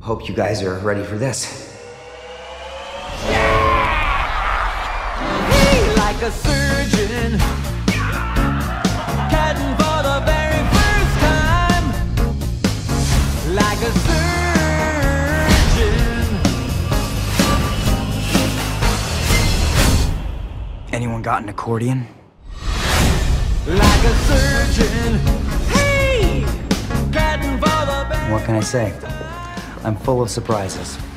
Hope you guys are ready for this. Like a surgeon, cutting for the very first time. Like a surgeon. Anyone got an accordion? Like a surgeon. Hey, cutting for the very. What can I say? I'm full of surprises.